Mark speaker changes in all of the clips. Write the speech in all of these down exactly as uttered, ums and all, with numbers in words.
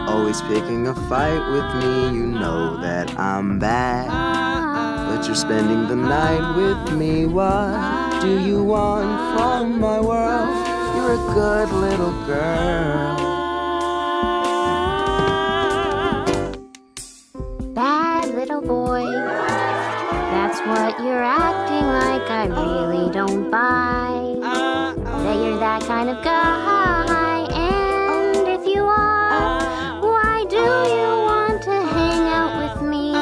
Speaker 1: Always picking a fight with me, you know that I'm bad. But you're spending the night with me, what do you want from my world? You're a good little girl.
Speaker 2: Bad little boy, that's what you're acting like. I really don't buy that you're that kind of guy. And if you are, why do you want to hang out with me?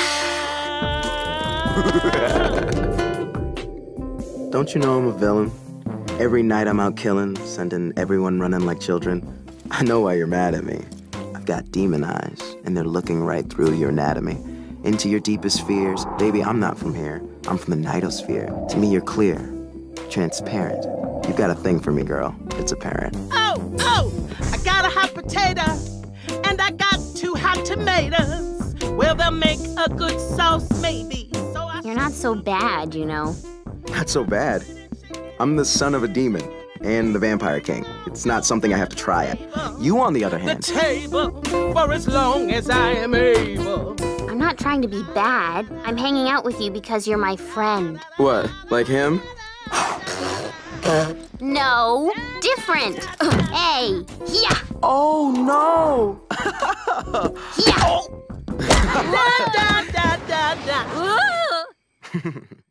Speaker 1: Don't you know I'm a villain? Every night I'm out killing, sending everyone running like children. I know why you're mad at me. I've got demon eyes, and they're looking right through your anatomy. Into your deepest fears. Baby, I'm not from here. I'm from the nightosphere. To me, you're clear, transparent. You've got a thing for me, girl. It's apparent.
Speaker 3: Oh, oh, I got a hot potato, and I got two hot tomatoes. Well, they'll make a good sauce, maybe. So I...
Speaker 2: You're not so bad, you know.
Speaker 1: Not so bad. I'm the son of a demon and the vampire king. It's not something I have to try at. You, on the other hand...
Speaker 3: The table for as long as I am able.
Speaker 2: I'm not trying to be bad. I'm hanging out with you because you're my friend.
Speaker 1: What, like him?
Speaker 2: No, different. Hey, yeah.
Speaker 1: Oh, no!
Speaker 2: Yeah.
Speaker 3: Da, da, da, da, da.
Speaker 2: Ooh.